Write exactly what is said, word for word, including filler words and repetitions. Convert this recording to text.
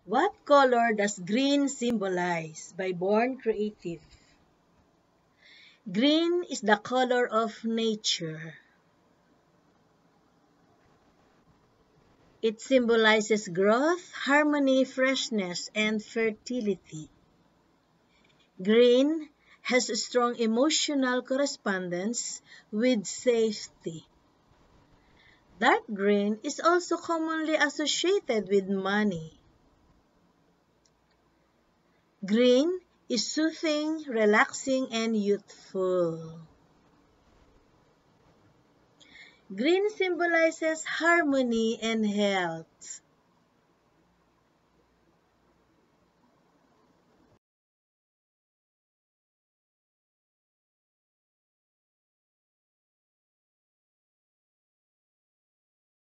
What color does green symbolize? By Bourn Creative. Green is the color of nature. It symbolizes growth, harmony, freshness, and fertility. Green has a strong emotional correspondence with safety. Dark green is also commonly associated with money. Green is soothing, relaxing, and youthful. Green symbolizes harmony and health.